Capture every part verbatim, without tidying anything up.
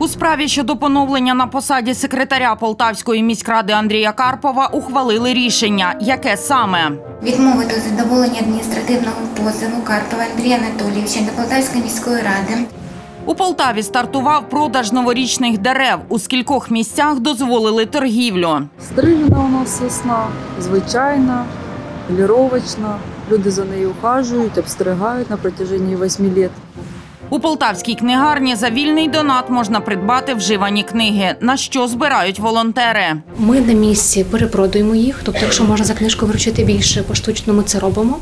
У справі щодо поновлення на посаді секретаря Полтавської міськради Андрія Карпова ухвалили рішення. Яке саме? Відмовити у задоволенні адміністративного позову Карпова Андрія Анатолійовича до Полтавської міської ради. У Полтаві стартував продаж новорічних дерев. У скількох місцях дозволили торгівлю. Стрижена у нас сосна, звичайна, поліровочна. Люди за нею ухажують, обстригають на протяжении восьми років. У полтавській книгарні за вільний донат можна придбати вживані книги. На що збирають волонтери? Ми на місці перепродуємо їх, тобто якщо можна за книжку вручити більше поштучно, ми це робимо.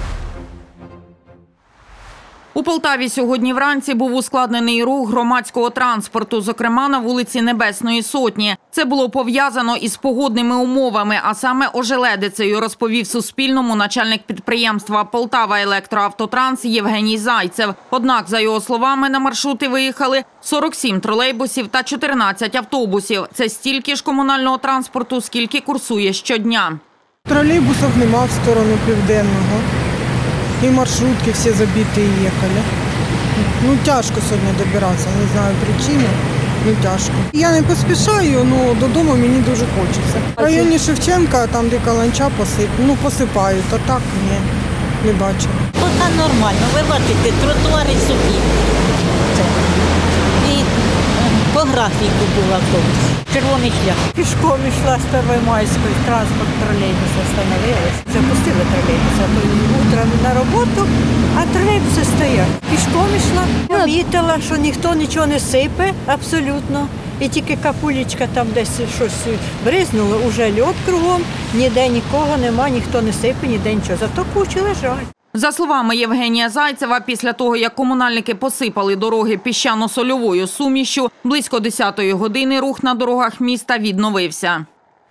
У Полтаві сьогодні вранці був ускладнений рух громадського транспорту, зокрема на вулиці Небесної Сотні. Це було пов'язано із погодними умовами, а саме ожеледицею, розповів Суспільному начальник підприємства «Полтава-Електроавтотранс» Євгеній Зайцев. Однак, за його словами, на маршрути виїхали сорок сім тролейбусів та чотирнадцять автобусів. Це стільки ж комунального транспорту, скільки курсує щодня. Тролейбусів нема в сторону Південного. І маршрутки всі забиті і їхали. Ну, тяжко сьогодні добиратися, не знаю причини, ну тяжко. Я не поспішаю, але додому мені дуже хочеться. В районі Шевченка, там де каланча посип, ну, посипають, а так ні, не бачу. Поки нормально, ви бачите, тротуари сухі. І по графіку був автобус. Червоний шлях. Пішком йшла з Первомайської, транспорт тролейбус остановилась. Запустили тролейбуса утром на роботу, а тролейбуси стоять. Пішком йшла, помітила, що ніхто нічого не сипе, абсолютно. І тільки капулечка там десь щось бризнуло, уже льод кругом, ніде нікого нема, ніхто не сипе, ніде нічого. Зато кучі лежать. За словами Євгенія Зайцева, після того, як комунальники посипали дороги піщано-сольовою сумішшю, близько десятої години рух на дорогах міста відновився.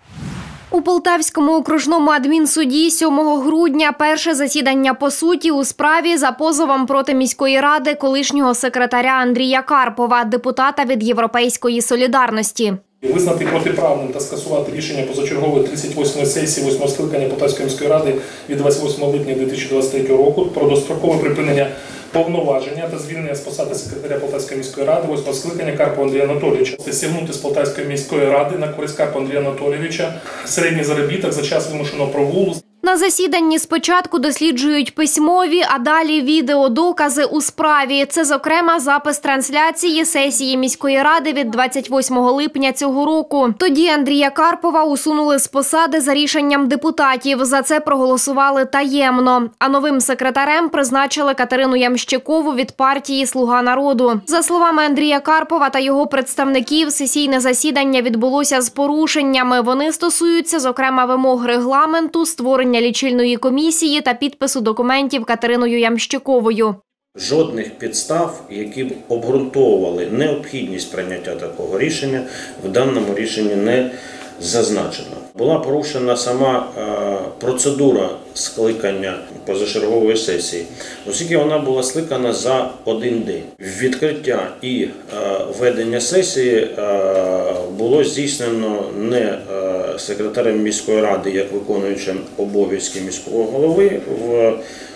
У Полтавському окружному адмінсуді сьомого грудня перше засідання по суті у справі за позовом проти міської ради колишнього секретаря Андрія Карпова, депутата від «Європейської солідарності». Визнати протиправним та скасувати рішення позачергової тридцять восьмої сесії восьмого скликання Полтавської міської ради від двадцять восьмого липня дві тисячі двадцять третього року про дострокове припинення повноваження та звільнення з посади секретаря Полтавської міської ради восьмого скликання Карпова Андрія Анатолійовича. Стягнути з Полтавської міської ради на користь Карпова Андрія Анатолійовича середній заробіток за час вимушеного прогулу. На засіданні спочатку досліджують письмові, а далі відеодокази у справі. Це, зокрема, запис трансляції сесії міської ради від двадцять восьмого липня цього року. Тоді Андрія Карпова усунули з посади за рішенням депутатів. За це проголосували таємно. А новим секретарем призначили Катерину Ямщикову від партії «Слуга народу». За словами Андрія Карпова та його представників, сесійне засідання відбулося з порушеннями. Вони стосуються, зокрема, вимог регламенту, створення лічильної комісії та підпису документів Катериною Ямщиковою. Жодних підстав, які б обґрунтовували необхідність прийняття такого рішення, в даному рішенні не зазначено. Була порушена сама е, процедура скликання позачергової сесії, оскільки вона була скликана за один день. Відкриття і е, ведення сесії е, було здійснено не е, секретарем міської ради, як виконуючим обов'язки міського голови в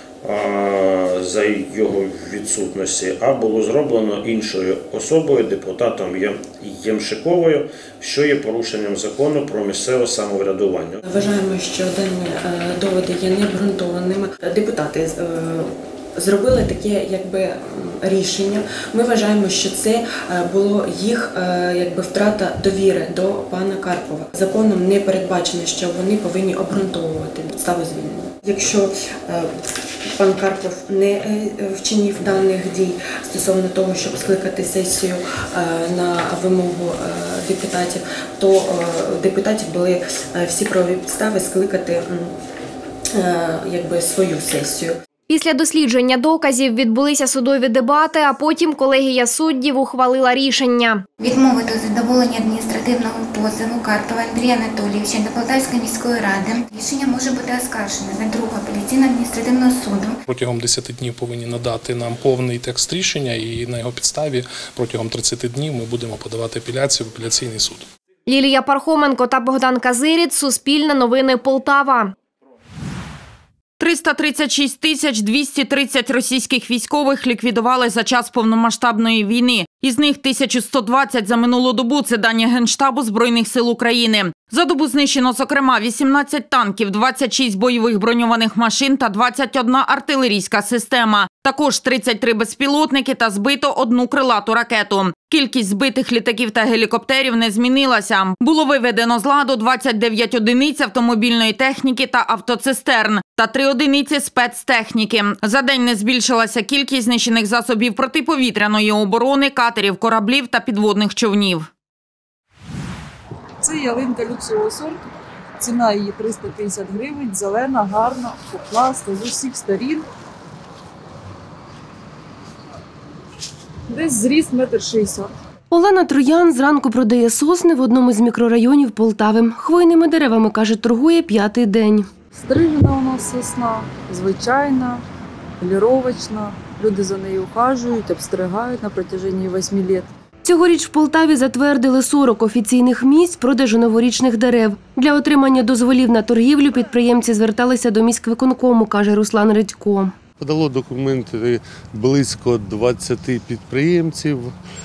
за його відсутності, а було зроблено іншою особою, депутатом Ямщиковою, що є порушенням закону про місцеве самоврядування. Вважаємо, що дані доводи є необґрунтованими. Депутати зробили таке якби рішення. Ми вважаємо, що це було їх якби втрата довіри до пана Карпова. Законом не передбачено, що вони повинні обґрунтовувати підставу звільнення. Якщо пан Карпов не вчинив даних дій стосовно того, щоб скликати сесію на вимогу депутатів, то депутатів були всі правові підстави скликати якби свою сесію. Після дослідження доказів відбулися судові дебати, а потім колегія суддів ухвалила рішення. Відмовити у задоволенні адміністративного позову Карпова Андрія Анатолійовича до Полтавської міської ради. Рішення може бути оскаржене до другого апеляційного адміністративного суду. Протягом десяти днів повинні надати нам повний текст рішення, і на його підставі протягом тридцяти днів ми будемо подавати апеляцію в апеляційний суд. Лілія Пархоменко та Богдан Казиріць, Суспільне новини, Полтава. триста тридцять шість тисяч двісті тридцять російських військових ліквідували за час повномасштабної війни. Із них тисяча сто двадцять за минулу добу – це дані Генштабу Збройних сил України. За добу знищено, зокрема, вісімнадцять танків, двадцять шість бойових броньованих машин та двадцять одна артилерійська система. Також тридцять три безпілотники та збито одну крилату ракету. Кількість збитих літаків та гелікоптерів не змінилася. Було виведено з ладу двадцять дев'ять одиниць автомобільної техніки та автоцистерн та три одиниці спецтехніки. За день не збільшилася кількість знищених засобів протиповітряної оборони, катерів, кораблів та підводних човнів. Це ялинка люксового сорту. Ціна її триста п'ятдесят гривень, зелена, гарна, покласти з усіх сторін. Десь зріст метр шістдесят. Олена Троян зранку продає сосни в одному з мікрорайонів Полтави. Хвойними деревами, каже, торгує п'ятий день. Стрижена у нас сосна, звичайна, поліровочна. Люди за нею ухажують, обстригають на протяженні восьми років. Цьогоріч в Полтаві затвердили сорок офіційних місць продажу новорічних дерев. Для отримання дозволів на торгівлю підприємці зверталися до міськвиконкому, каже Руслан Редько. Подало документи близько двадцяти підприємців,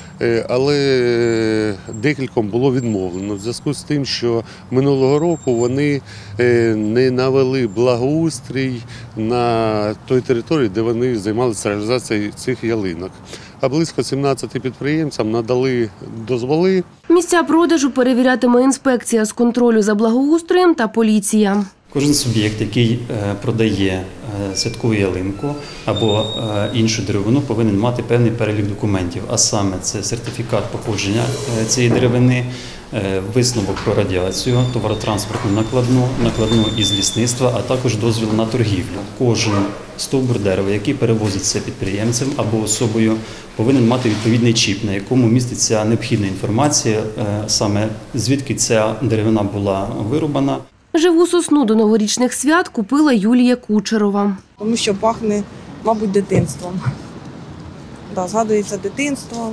але декільком було відмовлено в зв'язку з тим, що минулого року вони не навели благоустрій на той території, де вони займалися реалізацією цих ялинок. А близько сімнадцяти підприємцям надали дозволи. Місця продажу перевірятиме інспекція з контролю за благоустроєм та поліція. Кожен суб'єкт, який продає святкову ялинку або іншу деревину, повинен мати певний перелік документів, а саме це сертифікат походження цієї деревини, висновок про радіацію, товаротранспортну накладну, накладну із лісництва, а також дозвіл на торгівлю. Кожен стовбур дерева, який перевозиться підприємцем або особою, повинен мати відповідний чіп, на якому міститься необхідна інформація, саме звідки ця деревина була вирубана. Живу сосну до новорічних свят купила Юлія Кучерова. Тому що пахне, мабуть, дитинством. Да, згадується дитинство,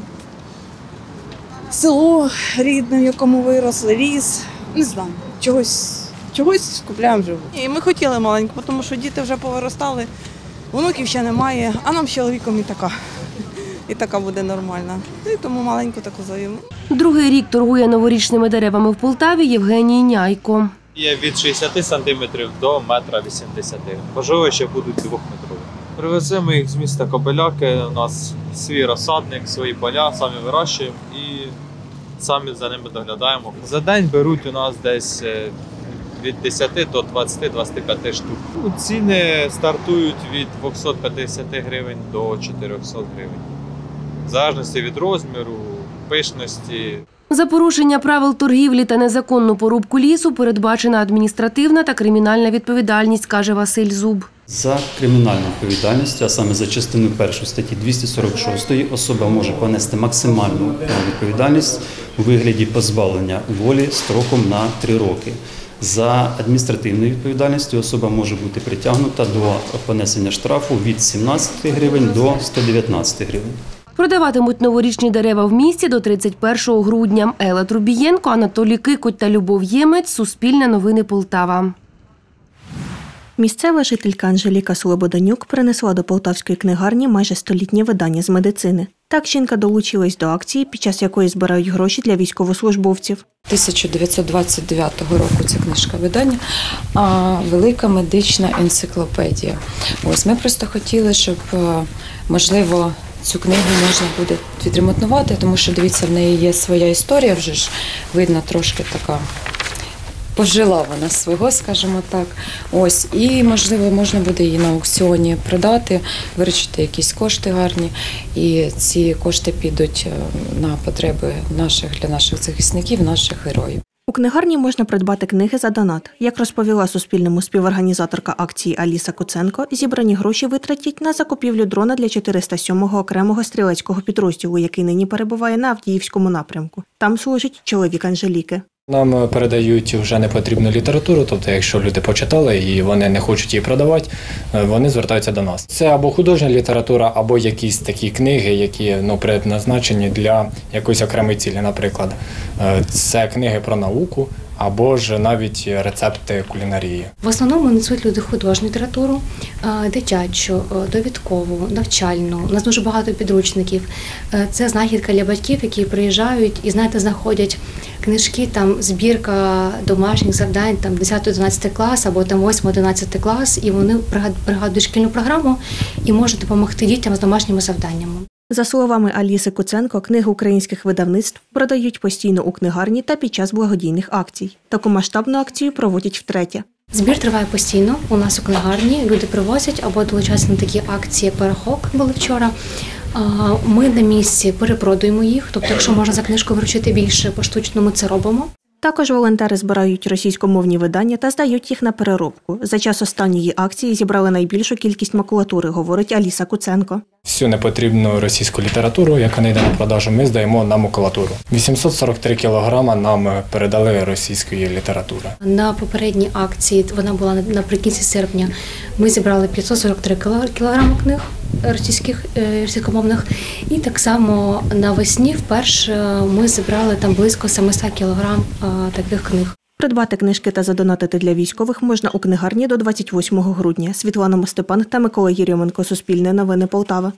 село рідне, в якому виросли, ліс. Не знаю, чогось, чогось купляємо живу. І ми хотіли маленьку, тому що діти вже повиростали, внуків ще немає, а нам з чоловіком і така. І така буде нормальна. І тому маленьку таку завімо. Другий рік торгує новорічними деревами в Полтаві Євгеній Няйко. Є від шістдесяти сантиметрів до метра вісімдесяти. Можливо, ще будуть двохметрові. Привеземо їх з міста Кобиляки. У нас свій розсадник, свої поля, самі вирощуємо і самі за ними доглядаємо. За день беруть у нас десь від десяти до двадцяти - двадцяти п'яти штук. Ціни стартують від двохсот п'ятдесяти гривень до чотирьохсот гривень. В залежності від розміру, пишності. За порушення правил торгівлі та незаконну порубку лісу передбачена адміністративна та кримінальна відповідальність, каже Василь Зуб. За кримінальною відповідальністю, а саме за частиною першої статті двісті сорок шостої, особа може понести максимальну відповідальність у вигляді позбавлення волі строком на три роки. За адміністративною відповідальністю особа може бути притягнута до понесення штрафу від сімнадцяти гривень до ста дев'ятнадцяти гривень. Продаватимуть новорічні дерева в місті до тридцять першого грудня. Елла Трубієнко, Анатолій Кикоть та Любов Ємець. Суспільне новини Полтава. Місцева жителька Анжеліка Слободанюк принесла до полтавської книгарні майже столітнє видання з медицини. Так жінка долучилась до акції, під час якої збирають гроші для військовослужбовців. тисяча дев'ятсот двадцять дев'ятого року ця книжка видання, а велика медична енциклопедія. Ось ми просто хотіли, щоб, можливо, цю книгу можна буде відремонтувати, тому що, дивіться, в неї є своя історія, вже ж видно трошки така. Пожила вона свого, скажімо так. Ось, і, можливо, можна буде її на аукціоні продати, виручити якісь кошти гарні, і ці кошти підуть на потреби наших, для наших захисників, наших героїв. У книгарні можна придбати книги за донат. Як розповіла Суспільному співорганізаторка акції Аліса Куценко, зібрані гроші витратять на закупівлю дрона для чотириста сьомого окремого стрілецького підрозділу, який нині перебуває на Авдіївському напрямку. Там служить чоловік Анжеліки. Нам передають вже непотрібну літературу, тобто якщо люди почитали і вони не хочуть її продавати, вони звертаються до нас. Це або художня література, або якісь такі книги, які ну, предназначені для якоїсь окремої цілі. Наприклад, це книги про науку, або ж навіть рецепти кулінарії. В основному несуть люди художню літературу, дитячу, довідкову, навчальну. У нас дуже багато підручників. Це знахідка для батьків, які приїжджають і, знаєте, знаходять книжки, там збірка домашніх завдань, там десятий-одинадцятий клас або там восьмий-одинадцятий клас, і вони пригадують шкільну програму і можуть допомогти дітям з домашніми завданнями. За словами Аліси Куценко, книги українських видавництв продають постійно у книгарні та під час благодійних акцій. Таку масштабну акцію проводять втретє. Збір триває постійно у нас у книгарні. Люди привозять або долучаються на такі акції, як «Перехок» були вчора. Ми на місці перепродуємо їх, тобто якщо можна за книжку вручити більше поштучно, ми це робимо. Також волонтери збирають російськомовні видання та здають їх на переробку. За час останньої акції зібрали найбільшу кількість макулатури, говорить Аліса Куценко. Всю непотрібну російську літературу, яка не йде на продажу, ми здаємо на макулатуру. вісімсот сорок три кілограма нам передали російської літератури. На попередній акції, вона була наприкінці серпня, ми зібрали п'ятсот сорок три кілограми книг російських, російськомовних. І так само навесні вперше ми зібрали там близько сімсот кілограм таких книг. Придбати книжки та задонатити для військових можна у книгарні до двадцять восьмого грудня. Світлана Мостепан та Микола Єрьоменко. Суспільне новини Полтава.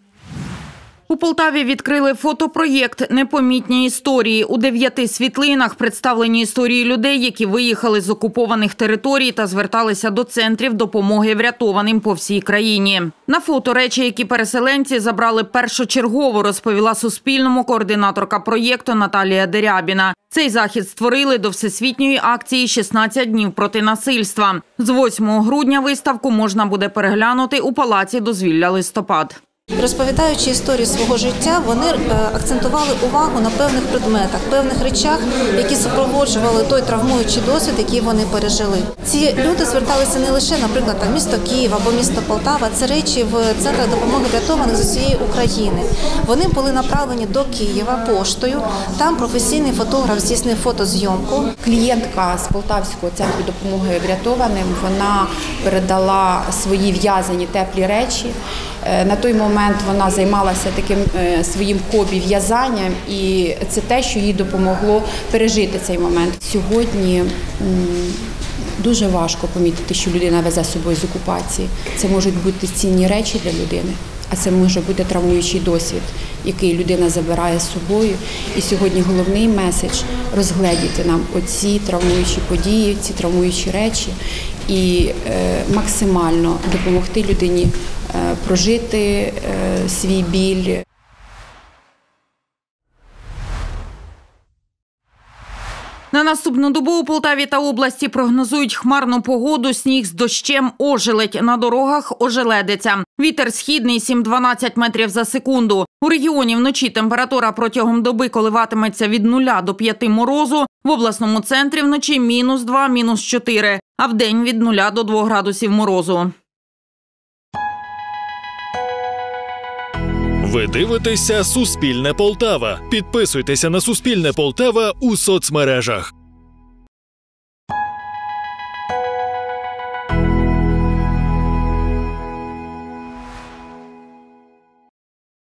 У Полтаві відкрили фотопроєкт «Непомітні історії». У дев'яти світлинах представлені історії людей, які виїхали з окупованих територій та зверталися до центрів допомоги врятованим по всій країні. На фото речі, які переселенці забрали першочергово, розповіла Суспільному координаторка проєкту Наталія Дерябіна. Цей захід створили до всесвітньої акції «шістнадцять днів проти насильства». З восьмого грудня виставку можна буде переглянути у Палаці дозвілля «Листопад». Розповідаючи історію свого життя, вони акцентували увагу на певних предметах, певних речах, які супроводжували той травмуючий досвід, який вони пережили. Ці люди зверталися не лише, наприклад, там, місто Київ або місто Полтава, це речі в центрах допомоги врятованих з усієї України. Вони були направлені до Києва поштою, там професійний фотограф здійснив фотозйомку. Клієнтка з Полтавського центру допомоги врятованим, вона передала свої в'язані теплі речі. На той момент вона займалася таким своїм хобі в'язанням, і це те, що їй допомогло пережити цей момент. Сьогодні дуже важко помітити, що людина везе з собою з окупації. Це можуть бути цінні речі для людини, а це може бути травмуючий досвід, який людина забирає з собою. І сьогодні головний меседж – розгледіти нам оці травмуючі події, ці травмуючі речі і максимально допомогти людині прожити свій біль. На наступну добу у Полтаві та області прогнозують хмарну погоду, сніг з дощем, ожеледь. На дорогах ожеледиця. Вітер східний сім-дванадцять метрів за секунду. У регіоні вночі температура протягом доби коливатиметься від нуля до п'яти морозу. В обласному центрі вночі мінус два, мінус чотири. А вдень від нуля до двох градусів морозу. Ви дивитеся «Суспільне Полтава». Підписуйтеся на «Суспільне Полтава» у соцмережах.